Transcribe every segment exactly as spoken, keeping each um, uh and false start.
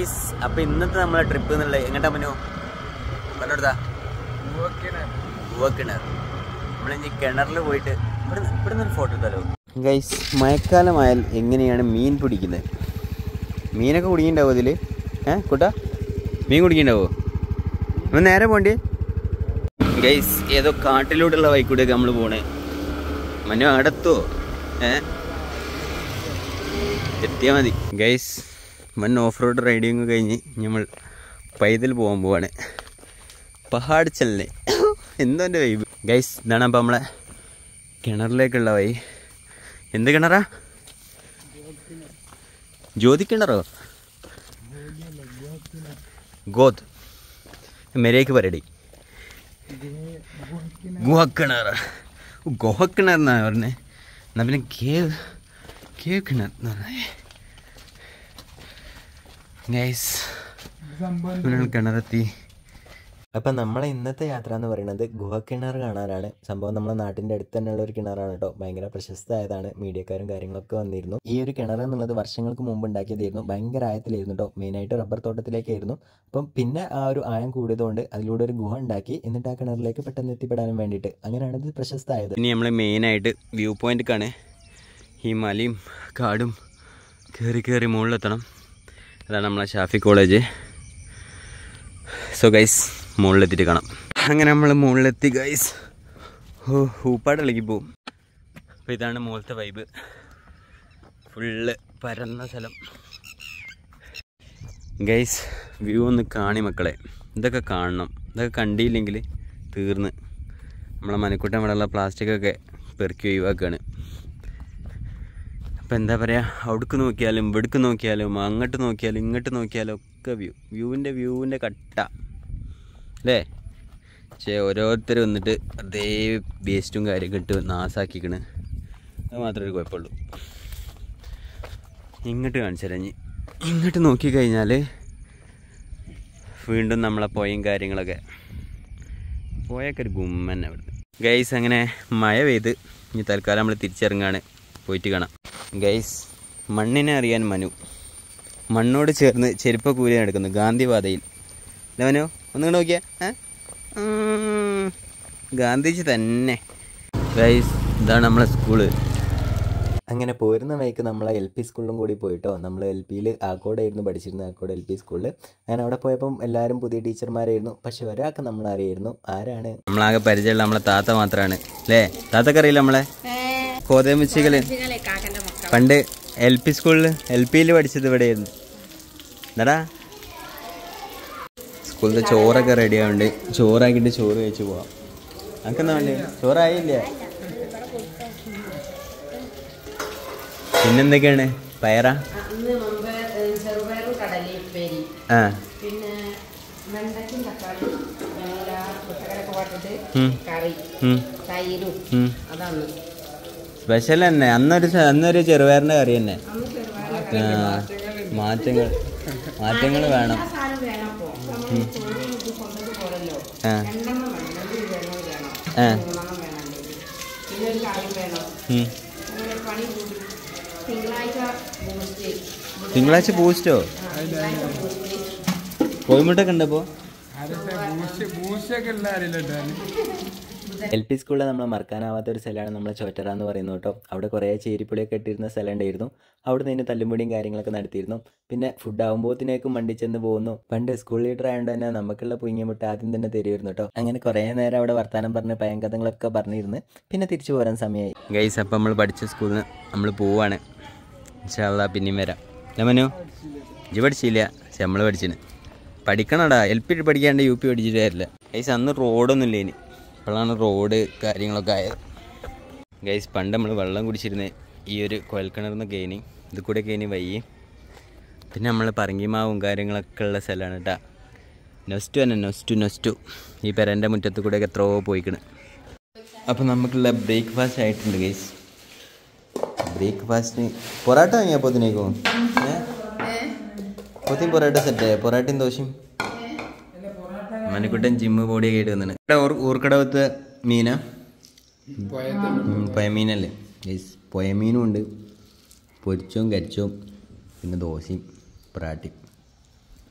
Guys അപ്പോൾ ഇന്നത്തെ നമ്മളെ ട്രിപ്പ് എന്നുള്ള എങ്ങോട്ടാ മനോ പറഞ്ഞെടുത്താ കിണർ. നമ്മളിനി കിണറിൽ പോയിട്ട് ഇവിടെ ഇവിടെ നിന്ന് ഫോട്ടോ എടുത്താലോ. ഗൈസ് മഴക്കാലമായാൽ എങ്ങനെയാണ് മീൻ പിടിക്കുന്നത്? മീനൊക്കെ കുടിക്കുന്നുണ്ടാവോ ഇതിൽ? ഏ കൂട്ടാ മീൻ കുടിക്കുന്നുണ്ടാവോ? നമ്മൾ നേരെ പോണ്ടേ? ഗൈസ് ഏതോ കാട്ടിലൂടെയുള്ള വൈക്കൂടെയൊക്കെ നമ്മൾ പോണേ. മനു അടുത്തോ? ഏ എത്തിയാൽ മതി. ഗൈസ് മൺ ഓഫ് റോഡ് റൈഡിങ് കഴിഞ്ഞ് നമ്മൾ പൈതൽ പോകാൻ പോവാണ്. പഹാഡ് ചലനെ എന്തോ എൻ്റെ വൈബ്. ഗൈസ് ഇതാണ് അപ്പം നമ്മളെ കിണറിലേക്കുള്ള വഴി. എന്ത് കിണറാ? ജ്യോതി കിണറോ? ഗോത് മെരേക്ക് പറയടി. ഗുഹക്കിണർ. ഗുഹക്കിണർ എന്നാണ് പറഞ്ഞത്. എന്നാൽ പിന്നെ കേവ് കേവ് കിണർ എന്ന് പറഞ്ഞേ. ഗൈസ് കിണറെത്തി. അപ്പം നമ്മളെ ഇന്നത്തെ യാത്ര എന്ന് പറയുന്നത് ഗുഹക്കിണർ കാണാനാണ്. സംഭവം നമ്മളെ നാട്ടിൻ്റെ അടുത്ത് തന്നെയുള്ള ഒരു കിണറാണ് കേട്ടോ. ഭയങ്കര പ്രശസ്തമായതാണ്. മീഡിയക്കാരും കാര്യങ്ങളൊക്കെ വന്നിരുന്നു. ഈ ഒരു കിണർ എന്നുള്ളത് വർഷങ്ങൾക്ക് മുമ്പ് ഉണ്ടാക്കിയതായിരുന്നു. ഭയങ്കര ആയത്തിലായിരുന്നു കേട്ടോ. മെയിനായിട്ട് റബ്ബർ തോട്ടത്തിലേക്കായിരുന്നു. അപ്പം പിന്നെ ആ ഒരു ആയം കൂടിയതുകൊണ്ട് അതിലൂടെ ഒരു ഗുഹ ഉണ്ടാക്കി എന്നിട്ട് ആ കിണറിലേക്ക് പെട്ടെന്ന് എത്തിപ്പെടാനും വേണ്ടിയിട്ട് അങ്ങനെയാണ് ഇത് പ്രശസ്തമായത്. ഇനി നമ്മൾ മെയിനായിട്ട് വ്യൂ പോയിന്റിലേക്കാണ്. ഈ മലയും കാടും കയറി കയറി മുകളിലെത്തണം. അതാണ് നമ്മളെ ഷാഫി കോളേജ്. സോ ഗൈസ് മുകളിലെത്തിയിട്ട് കാണാം. അങ്ങനെ നമ്മൾ മുകളിലെത്തി ഗൈസ്. ഓ ഊപ്പാട് ഇളകി പോവും. അപ്പോൾ ഇതാണ് മുകളിലത്തെ വൈബ്. ഫുള്ള് പരന്ന സ്ഥലം. ഗൈസ് വ്യൂ ഒന്ന് കാണി മക്കളെ. ഇതൊക്കെ കാണണം. ഇതൊക്കെ കണ്ടിയില്ലെങ്കിൽ തീർന്ന്. നമ്മളെ മനക്കൂട്ടം ഇവിടെയുള്ള പ്ലാസ്റ്റിക്കൊക്കെ പെറുക്കി ഒഴിവാക്കുകയാണ്. അപ്പോൾ എന്താ പറയുക, അവിടേക്ക് നോക്കിയാലും ഇവിടേക്ക് നോക്കിയാലും അങ്ങോട്ട് നോക്കിയാലും ഇങ്ങോട്ട് നോക്കിയാലും ഒക്കെ വ്യൂ വ്യൂവിൻ്റെ വ്യൂവിൻ്റെ കട്ട അല്ലേ. പക്ഷേ ഓരോരുത്തർ വന്നിട്ട് അതേ വേസ്റ്റും കാര്യമൊക്കെ ഇട്ട് നാസാക്കിക്കണ്. അത് മാത്രമേ ഒരു കുഴപ്പമുള്ളൂ. ഇങ്ങോട്ട് കാണിച്ചു തരാം. ഇങ്ങോട്ട് നോക്കിക്കഴിഞ്ഞാൽ വീണ്ടും നമ്മളെ പുഴയും കാര്യങ്ങളൊക്കെ. പുഴയൊക്കെ ഒരു ഗുമ്മൻ അവിടെ. ഗൈസ് അങ്ങനെ മഴ പെയ്ത് ഇനി തൽക്കാലം നമ്മൾ തിരിച്ചിറങ്ങാണ്. പോയിട്ട് കാണാം. ഗൈസ് മണ്ണിനെ അറിയാൻ മനു മണ്ണോട് ചേർന്ന് ചെരുപ്പ കൂലി നടക്കുന്നു ഗാന്ധിപാതയിൽ. അല്ല മനു ഒന്നും നോക്കിയാ ഗാന്ധിജി തന്നെ. ഗൈസ് ഇതാണ് നമ്മളെ സ്കൂള്. അങ്ങനെ പോരുന്ന വഴിക്ക് നമ്മളെ എൽ പി സ്കൂളിലും കൂടി പോയിട്ടോ. നമ്മൾ എൽ പിയിൽ ആക്കോടായിരുന്നു പഠിച്ചിരുന്നത്. ആക്കോട് എൽ പി സ്കൂളിൽ. അങ്ങനെ അവിടെ പോയപ്പം എല്ലാവരും പുതിയ ടീച്ചർമാരായിരുന്നു. പക്ഷെ ഒരാൾക്ക് നമ്മളറിയായിരുന്നു. ആരാണ്? നമ്മളാകെ പരിചയമുള്ള നമ്മളെ താത്ത മാത്രമാണ് അല്ലേ. താത്തക്കറിയില്ല നമ്മളെ കോതമിച്ചികള്. പണ്ട് എൽ പി സ്കൂളിൽ എൽ പിയിൽ പഠിച്ചത് ഇവിടെയായിരുന്നു. എന്താടാ സ്കൂളിൽ ചോറൊക്കെ റെഡി ആവുന്നുണ്ട്. ചോറാക്കിയിട്ട് ചോറ് കഴിച്ച് പോവാം. നമുക്കെന്താ വേണ്ടേ? ചോറായില്ല. പിന്നെന്തൊക്കെയാണ്? പയറാ? ആ സ്പെഷ്യൽ തന്നെ. അന്നൊരു അന്നൊരു ചെറുപയറിൻ്റെ കറി തന്നെ. മാറ്റങ്ങൾ മാറ്റങ്ങൾ വേണം. ആ ആ തിങ്കളാഴ്ച ബൂസ്റ്റോ? കോഴിമുട്ടൊക്കെ ഉണ്ടപ്പോ? എൽ പി സ്കൂളിൽ നമ്മൾ മറക്കാനാവാത്ത ഒരു സ്ഥലമാണ് നമ്മളെ ചോറ്ററ എന്ന് പറയുന്നത് കേട്ടോ. അവിടെ കുറേ ചേരിപ്പൊളിയൊക്കെ ഇട്ടിരുന്ന സ്ഥലം ഉണ്ടായിരുന്നു. അവിടെ നിന്ന് തല്ലുംപൊടിയും കാര്യങ്ങളൊക്കെ നടത്തിയിരുന്നു. പിന്നെ ഫുഡ് ആകുമ്പോഴത്തേക്കും വണ്ടി ചെന്ന് പോകുന്നു. പണ്ട് സ്കൂൾ ലീഡർ ആയതുകൊണ്ട് തന്നെ നമുക്കുള്ള പുങ്ങിയ മുട്ട ആദ്യം തന്നെ തരുമായിരുന്നു കേട്ടോ. അങ്ങനെ കുറേ നേരം അവിടെ വർത്താനം പറഞ്ഞ് പയങ്കഥങ്ങളൊക്കെ പറഞ്ഞിരുന്ന് പിന്നെ തിരിച്ചു പോരാൻ സമയമായി. ഗൈസ് അപ്പം നമ്മൾ പഠിച്ച സ്കൂളിൽ നിന്ന് നമ്മൾ പോവാണ്. ഇൻഷാ അല്ലാഹ് പിന്നെയും വരാം. അല്ല മനു ഇജ്ജ് പഠിച്ചില്ല, പക്ഷെ നമ്മൾ പഠിച്ചിന്. പഠിക്കണടാ. എൽ പി പഠിക്കാണ്ട് യു പി പഠിച്ചിട്ട് കാര്യമില്ല. ഗൈസ് അന്ന് റോഡൊന്നും ഇല്ല. ഇനി ഇപ്പോഴാണ് റോഡ് കാര്യങ്ങളൊക്കെ ആയത്. ഗൈസ് പണ്ട് നമ്മൾ വെള്ളം കുടിച്ചിരുന്നത് ഈ ഒരു കുഴൽക്കിണർന്ന് കയനി ഇത് കൂടെ കയനി വയ്യേ. പിന്നെ നമ്മൾ പറങ്കിമാവും കാര്യങ്ങളൊക്കെ ഉള്ള സ്ഥലമാണ് കേട്ടോ. നൊസ്റ്റു തന്നെ നൊസ്റ്റു നൊസ്റ്റു ഈ പെരൻ്റെ മുറ്റത്ത് കൂടെയൊക്കെ എത്രയോ പോയിക്കണ്. അപ്പോൾ നമുക്കുള്ള ബ്രേക്ക്ഫാസ്റ്റ് ആയിട്ടുണ്ട് ഗൈസ്. ബ്രേക്ക്ഫാസ്റ്റിന് പൊറാട്ട വാങ്ങിയപ്പോൾ ഇതിനേക്കോ പൊത്തിയും പൊറാട്ട സെറ്റായ പൊറാട്ടയും ദോശയും. മനക്കുട്ടൻ ജിമ്മ് ബോഡിയൊക്കെ ആയിട്ട് വന്നിട്ട് ഇവിടെ ഊർക്കടവത്ത് മീനാ പൊയമീനല്ലേ ഗൈസ്. പൊയമീനും ഉണ്ട്, പൊരിച്ചവും കരിച്ചവും, പിന്നെ ദോശയും പൊറാട്ടയും.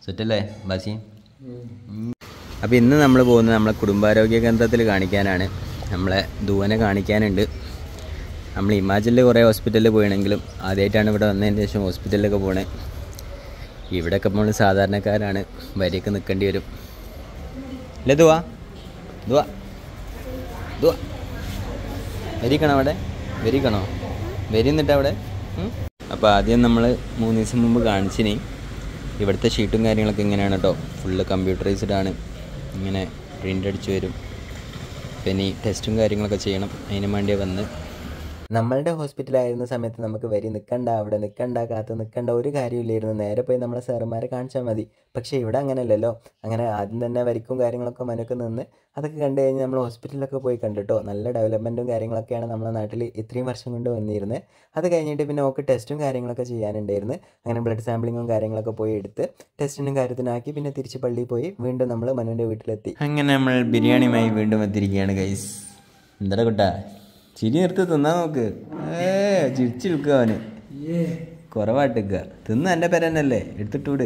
സെറ്റല്ലേ ബാസി? അപ്പോൾ ഇന്ന് നമ്മൾ പോകുന്നത് നമ്മളെ കുടുംബാരോഗ്യ കേന്ദ്രത്തിൽ കാണിക്കാനാണ്. നമ്മളെ ദുവനെ കാണിക്കാനുണ്ട്. നമ്മൾ ഹിമാചലിൽ കുറേ ഹോസ്പിറ്റലിൽ പോയണെങ്കിലും ആദ്യമായിട്ടാണ് ഇവിടെ വന്നതിന് ശേഷം ഹോസ്പിറ്റലിലൊക്കെ പോണേ. ഇവിടെയൊക്കെ നമ്മൾ സാധാരണക്കാരാണ്, വരിയൊക്കെ നിൽക്കേണ്ടി വരും. അല്ലേ ദുവാ? ദുവാ ദുവാ വരിക്കണോ അവിടെ? വരിക്കണോ? വരി എന്നിട്ട് അവിടെ. അപ്പോൾ ആദ്യം നമ്മൾ മൂന്ന് ദിവസം മുമ്പ് കാണിച്ചിനി. ഇവിടുത്തെ ഷീറ്റും കാര്യങ്ങളൊക്കെ ഇങ്ങനെയാണ് കേട്ടോ, ഫുള്ള് കമ്പ്യൂട്ടറൈസ്ഡ് ആണ്. ഇങ്ങനെ പ്രിൻ്റ് അടിച്ച് വരും. പിന്നെ ടെസ്റ്റും കാര്യങ്ങളൊക്കെ ചെയ്യണം, അതിന് വേണ്ടിയാണ് വന്ന്. നമ്മളുടെ ഹോസ്പിറ്റലായിരുന്ന സമയത്ത് നമുക്ക് വരി നിൽക്കണ്ട, അവിടെ നിൽക്കണ്ട, കാത്ത് നിൽക്കണ്ട, ഒരു കാര്യമില്ലായിരുന്നു. നേരെ പോയി നമ്മളെ സാറുമാരെ കാണിച്ചാൽ മതി. പക്ഷേ ഇവിടെ അങ്ങനെയല്ലല്ലോ. അങ്ങനെ ആദ്യം തന്നെ വരിക്കും കാര്യങ്ങളൊക്കെ മനക്ക് നിന്ന് അതൊക്കെ കണ്ടു കഴിഞ്ഞ് നമ്മൾ ഹോസ്പിറ്റലിലൊക്കെ പോയി കണ്ടിട്ടോ. നല്ല ഡെവലപ്മെൻറ്റും കാര്യങ്ങളൊക്കെയാണ് നമ്മളെ നാട്ടിൽ ഇത്രയും വർഷം കൊണ്ട് വന്നിരുന്നത്. അത് കഴിഞ്ഞിട്ട് പിന്നെ ഓക്ക് ടെസ്റ്റും കാര്യങ്ങളൊക്കെ ചെയ്യാനുണ്ടായിരുന്നു. അങ്ങനെ ബ്ലഡ് സാമ്പിളിങ്ങും കാര്യങ്ങളൊക്കെ പോയി എടുത്ത് ടെസ്റ്റിനും കാര്യത്തിനാക്കി പിന്നെ തിരിച്ച് പള്ളിയിൽ പോയി വീണ്ടും നമ്മൾ മനുവിൻ്റെ വീട്ടിലെത്തി. അങ്ങനെ നമ്മൾ ബിരിയാണിയുമായി വീണ്ടും എത്തിയിരിക്കുകയാണ് ഗൈസ്. എന്താ കുട്ടാ ചിരി നിർത്തി തിന്നാ നോക്ക്. ഏ ചിരിച്ചു നിൽക്കുക അവന്, കുറവാട്ടിക്കുക. തിന്ന എൻ്റെ പേര് തന്നെയല്ലേ, എടുത്തിട്ടൂട്.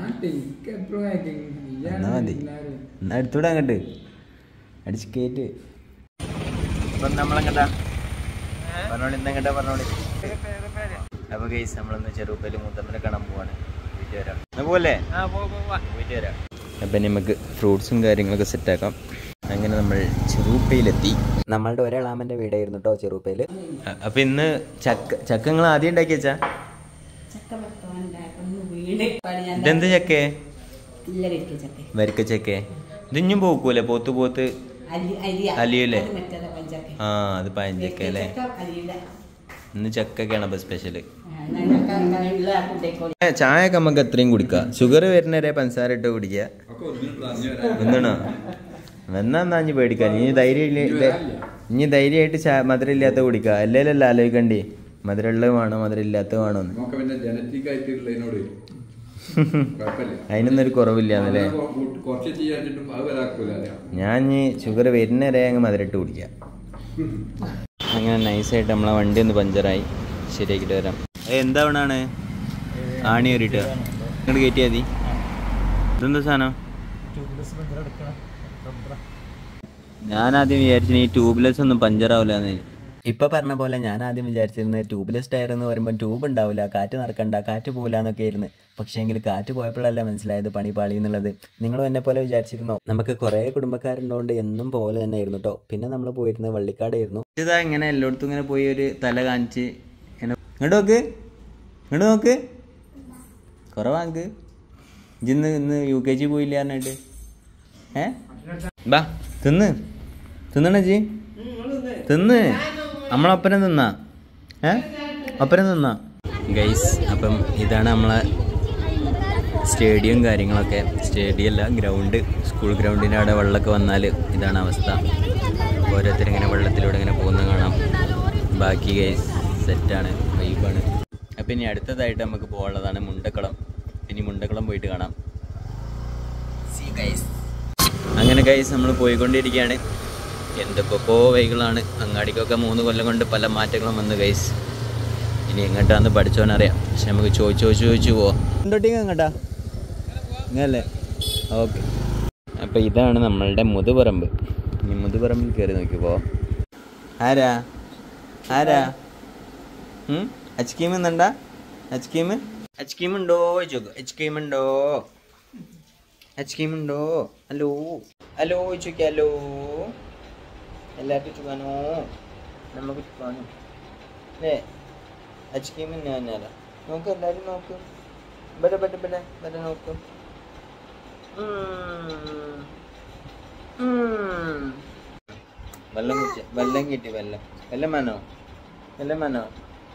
എന്നാ മതി, എന്നാ എടുത്തൂടെ അങ്ങോട്ട് അടിച്ച് കയറ്റ്. അപ്പം നമ്മളെങ്ങട്ടാ പറഞ്ഞോളി, ഇന്നെങ്ങട്ടാ പറഞ്ഞോളി. അപ്പോൾ ഗൈസ് നമ്മളൊന്ന് ചെറുപ്പയിൽ മൂത്തമ്മനെ കാണാൻ പോവാണ്. വീട്ടിൽ വരാം. എന്നാ പോലെ വീട്ടിൽ വരാം. അപ്പം നമുക്ക് ഫ്രൂട്ട്സും കാര്യങ്ങളൊക്കെ സെറ്റാക്കാം. അങ്ങനെ നമ്മൾ ചെറുപ്പയിലെത്തി. നമ്മളുടെ ഒരാളാമൻ്റെ വീടായിരുന്നു കേട്ടോ ചെറുപ്പയിൽ. അപ്പം ഇന്ന് ചക്ക ചക്ക നിങ്ങൾ ആദ്യം ഉണ്ടാക്കി വെച്ചാ? ഇതെന്ത് ചക്കേ? വരിക്ക ചക്കേ. ഇതിഞ്ഞും പോക്കൂലേ? പോത്ത് പോത്ത് അലിയല്ലേ? ആ അത് പഴഞ്ചക്ക അല്ലേ? ഇന്ന് ചക്കൊക്കെയാണ് അപ്പോൾ സ്പെഷ്യല്. ചായ ഒക്കെ നമുക്ക് എത്രയും കുടിക്കാം. ഷുഗർ വരുന്നവരെ പഞ്ചസാര ഇട്ട് കുടിക്കുക. ഒന്നാണോ എന്നാ ഇനി പേടിക്കാൻ. ഇനി ധൈര്യം ഇനി ധൈര്യമായിട്ട് ചാ മധുരം ഇല്ലാത്ത കുടിക്കുക. അല്ലേലല്ല ആലോചിക്കണ്ടി മധുരമുള്ളത് വേണോ മധുരം ഇല്ലാത്തത് വേണോന്ന്. അതിനൊന്നൊരു കുറവില്ലാന്നല്ലേ? ഞാൻ ഇനി ഷുഗർ വരുന്നവരെ അങ്ങ് മധുരമിട്ട് കുടിക്കാം. അങ്ങനെ നൈസായിട്ട് നമ്മളെ വണ്ടി ഒന്ന് പഞ്ചറായി, ശരിയാക്കിയിട്ട് വരാം. എന്താ വേണാണ് ആണി കയറിയിട്ട് ഇങ്ങോട്ട് കയറ്റിയാൽ മതി. ഇതെന്താ സാധനം? ഞാനാദ്യം വിചാരിച്ചു ഈ ട്യൂബ്ലെസ് ഒന്നും പഞ്ചറാവില്ലെന്ന്. ഇപ്പോൾ പറഞ്ഞ പോലെ ഞാൻ ആദ്യം വിചാരിച്ചിരുന്നത് ട്യൂബ്ലെസ് ടയർ എന്ന് പറയുമ്പോൾ ട്യൂബ് ഉണ്ടാവില്ല, കാറ്റ് നടക്കണ്ട, കാറ്റ് പോകില്ല എന്നൊക്കെ ആയിരുന്നു. പക്ഷേ എങ്കിൽ കാറ്റ് പോയപ്പോഴല്ല മനസ്സിലായത് പണി പാളി എന്നുള്ളത്. നിങ്ങളും എന്നെ പോലെ വിചാരിച്ചിരുന്നോ? നമുക്ക് കുറേ കുടുംബക്കാരുള്ളതുകൊണ്ട് എന്നും പോലെ തന്നെ ആയിരുന്നു കേട്ടോ. പിന്നെ നമ്മൾ പോയിരുന്നത് വള്ളിക്കാടായിരുന്നു. ഇതാ ഇങ്ങനെ എല്ലായിടത്തും ഇങ്ങനെ പോയി ഒരു തല കാണിച്ച് ഇങ്ങനെ ഇങ്ങോട്ട് നോക്ക്, ഇങ്ങോട്ട് നോക്ക്, കുറവാക്ക്. ഇന്ന് ഇന്ന് യു കെ ജി പോയില്ല പറഞ്ഞിട്ട് ഏ ബാ തിന്ന് തിന്നണ ജി തിന്ന്. നമ്മളൊപ്പരം തിന്നാ ഏ ഒപ്പരം തിന്നാ ഗൈസ്. അപ്പം ഇതാണ് നമ്മളെ സ്റ്റേഡിയം കാര്യങ്ങളൊക്കെ. സ്റ്റേഡിയം അല്ല, ഗ്രൗണ്ട്. സ്കൂൾ ഗ്രൗണ്ടിൻ്റെ അവിടെ വെള്ളമൊക്കെ വന്നാൽ ഇതാണ് അവസ്ഥ. ഓരോരുത്തരിങ്ങനെ വെള്ളത്തിലൂടെ ഇങ്ങനെ പോകുന്നത് കാണാം. ബാക്കി ഗൈസ് സെറ്റാണ്, വൈബാണ്. അപ്പം ഇനി അടുത്തതായിട്ട് നമുക്ക് പോകാനുള്ളതാണ് മുണ്ടക്കുളം. ഇനി മുണ്ടക്കുളം പോയിട്ട് കാണാം. C guys. അങ്ങനെ ഗൈസ് നമ്മൾ പോയിക്കൊണ്ടിരിക്കുകയാണ്. എന്തൊക്കെയോ വൈകളാണ്. അങ്ങാടിക്കൊക്കെ മൂന്ന് കൊല്ലം കൊണ്ട് പല മാറ്റങ്ങളും വന്നു ഗൈസ്. ഇനി എങ്ങോട്ടാന്ന് പഠിച്ചോനറിയാം. പക്ഷെ നമുക്ക് ചോദിച്ചു ചോദിച്ചു ചോദിച്ചു പോവാം. എന്തോട്ടേക്ക് എങ്ങോട്ടാ ഇങ്ങനല്ലേ? ഓക്കെ. അപ്പോൾ ഇതാണ് നമ്മളുടെ മുതുപറമ്പ്. ഇനി മുതുപറമ്പിൽ കയറി നോക്കി പോവാം. ആരാ ആരാ അച്കീം എന്നുണ്ടാ? അച്കീം അച്കീമുണ്ടോ ചോദിച്ചോക്ക്. അച്കീമുണ്ടോ അച്കീമുണ്ടോ? ഹലോ ഹലോ ചോദിച്ചോക്കെ. ഹലോ എല്ലാവർക്കും ചുക്കാനോ? നമുക്ക് ചുക്കാനോ അല്ലേ? അച്കീം തന്നെയാ. നോക്ക് എല്ലാവരും നോക്ക്. ബെടെ ബെടെ ബെടെ ബെടെ നോക്ക്. വെള്ളം കുടിച്ച വെള്ളം കിട്ടി. വെള്ളം വെള്ളം വേണോ? വെള്ളം വേണോ?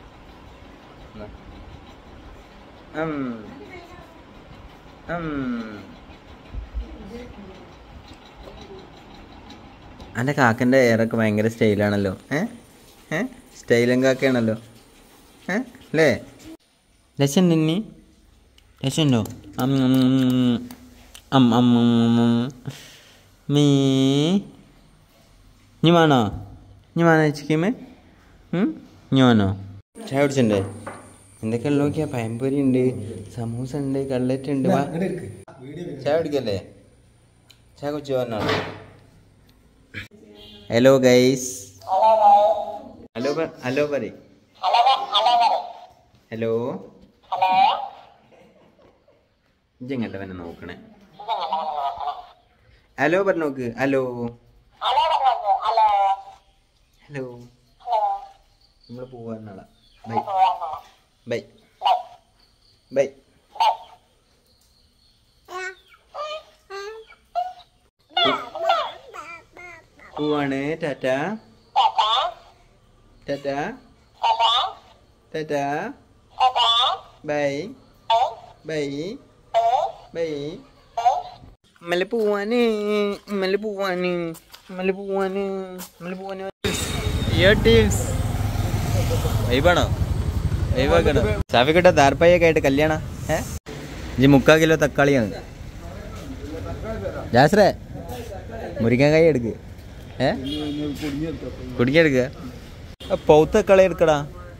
എൻ്റെ കാക്കൻ്റെ എയറൊക്കെ ഭയങ്കര സ്റ്റൈലാണല്ലോ. ഏ ഏ സ്റ്റൈലും കാക്കയാണല്ലോ ഏ അല്ലേ? രസം നിന്നി രസമുണ്ടോ? അം അം അം മീ ഇനി വേണോ? ഇനി വേണോ ചിക്കമേ? ഇനി വേണോ? ചായ കുടിച്ചിട്ടുണ്ടേ? എന്തൊക്കെ നോക്കിയാ? പഴംപൊരി ഉണ്ട്, സമൂസ ഉണ്ട്, കട്ലറ്റ് ഉണ്ട്. വാ ചായ കുടിക്കല്ലേ? ചായ കുടിച്ചു പറഞ്ഞാണ്. Hello guys. ഹലോ ഹലോ പറ. ഹലോ ഇജ്ജെങ്ങല്ല വന്നെ നോക്കണേ. ഹലോ പറഞ്ഞു നോക്ക്. ഹലോ ഹലോ നമ്മൾ പോവാന്നാളാ. By bye bye. പോവാണ്. Tata tata tata bye bye bye. ഇമ്മല് പോവാന് ഇമ്മല് പോവാന് ഇമ്മല് പോവാന് ഇമ്മല് പോവാന്. വൈബാണോ? വൈബാക്കണോ? സാഫിക്കട്ട താർപ്പായൊക്കെ ആയിട്ട് കല്യാണ. ഏ ഇജ്ജ് മുക്കാൽ കിലോ തക്കാളിയാണ്. ജാസ്രേ മുരിങ്ങാക്കായ എടുക്ക്. ഏ കുടുങ്ങിയെടുക്കുക. പൗത്ത തക്കാളി എടുക്കടാ.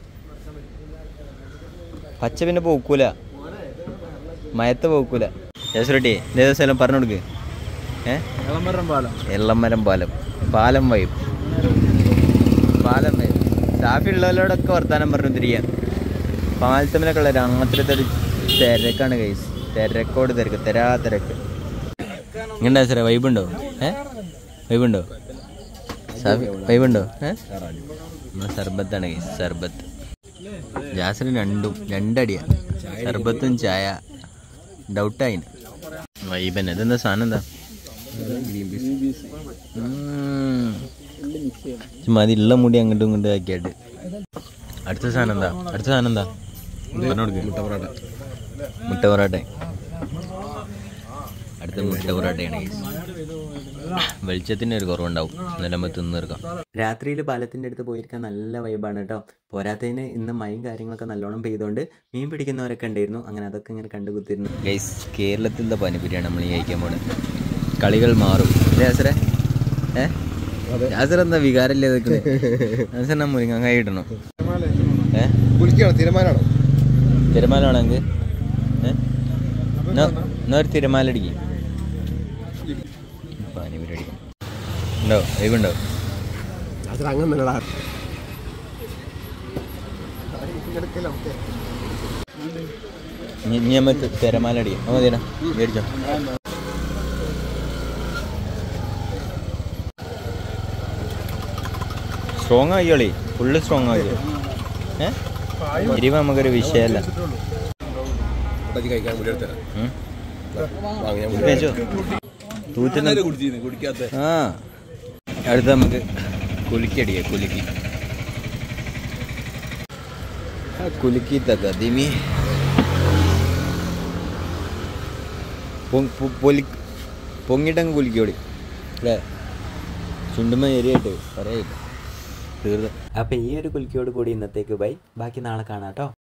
പച്ച പിന്നെ പോക്കൂല, മയത്ത് പോക്കൂല. ജാസ്രട്ടി ഇതേ സ്ഥലം പറഞ്ഞു കൊടുക്ക്. ഏഹ് എള്ളമരം പാലം. പാലം വൈബ്. പാലം വൈബ്. സാഫി ഉള്ളവരോടൊക്കെ വർത്താനം പറഞ്ഞു തിരിയാൻ. പാലത്തമ്മനൊക്കെ ഉള്ള രാത്രിത്തെ ഒരു തിരക്കാണ് ഗൈസ്. തിരക്കോട് തിരക്ക്, തെരാ തിരക്ക്. ഇങ്ങനെ സാറേ വൈബുണ്ടോ? ഏഹ് വൈബുണ്ടോ സാഫി? വൈബുണ്ടോ? ഏഹ് നമ്മളെ സർബത്താണ് ഗൈസ്, സർബത്ത്. ജാസിന് രണ്ടും രണ്ടടിയാ, സർബത്തും ചായ. ഡൗട്ടായിന് വൈബന്നെ. ഇതെന്താ സാധനം? എന്താ മതി ഉള്ള മുടി അങ്ങോട്ടും ഇങ്ങോട്ടും ആക്കിയായിട്ട്. അടുത്ത സാധനം എന്താ? അടുത്ത സാധനം എന്താ പറഞ്ഞു കൊടുക്ക്. മുട്ട പൊറോട്ട. മുട്ട പൊറോട്ട. അടുത്ത മുട്ട പൊറോട്ടയാണ്. വെളിച്ചത്തിന് ഒരു കുറവുണ്ടാവും, എന്നാലും നമ്മൾ തിന്ന് തീർക്കാം. രാത്രിയിൽ പാലത്തിൻ്റെ അടുത്ത് പോയിരിക്കാൻ നല്ല വൈബാണ് കേട്ടോ. പോരാത്തതിന് ഇന്ന് മഴയും കാര്യങ്ങളൊക്കെ നല്ലോണം പെയ്തുകൊണ്ട് മീൻ പിടിക്കുന്നവരൊക്കെ ഉണ്ടായിരുന്നു. അങ്ങനെ അതൊക്കെ ഇങ്ങനെ കണ്ടുകുത്തിരുന്നു ഗൈസ്. കേരളത്തിലെ പാനിപ്പൂരിയാണ് നമ്മൾ ഈ കഴിക്കാൻ പോകുന്നത്. കളികൾ മാറും. ജാസറേ ഏഹ് ജാസർ എന്താ വികാരല്ലേ നിൽക്കുന്നത്? ജാസർ എന്നാ മുരിങ്ങാക്കായ ഇടണം. ഏഹ് തിരമാലാണോ? തിരമാലാണെങ്കിൽ ഏഹ് എന്നാ ഒരു തിരമാല അടിക്കും. പാനിപ്പൂരി അടിക്കും. ഉണ്ടോ? വൈബുണ്ടോ? നമ്മൾ തിരമാല അടിക്കും. അപ്പൊ മതിയാ മേടിച്ചോ. സ്ട്രോങ് ആയിക്കോളി, ഫുള്ള് സ്ട്രോങ് ആയിക്കോ. ഏഹ് എരിവ് നമുക്കൊരു വിഷയമല്ല. ആ അടുത്ത നമുക്ക് കുലുക്കി അടിക്കാം. കുലുക്കി കുലുക്കി തക്ക ദിമി പൊങ്ങിട്ടങ്ങ് കുലുക്കിയോടി അല്ലേ? ചുണ്ടുമ്പോ എരിയായിട്ട് പറയില്ല. തീർന്നു. അപ്പോൾ ഈ ഒരു കുലുക്കിയോട് കൂടി ഇന്നത്തേക്ക് ബൈ. ബാക്കി നാളെ കാണാം കേട്ടോ.